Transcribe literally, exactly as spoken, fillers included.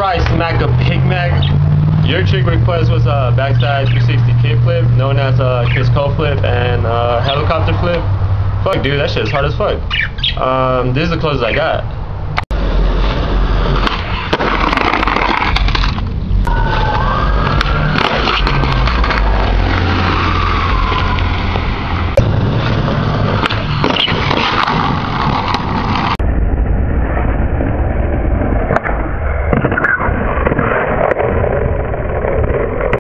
Alright, smakabigmac. Your trick request was a backside three sixty kickflip, known as a kiss flip and uh, helicopter flip. Fuck, dude, that shit's hard as fuck. Um, this is the closest I got.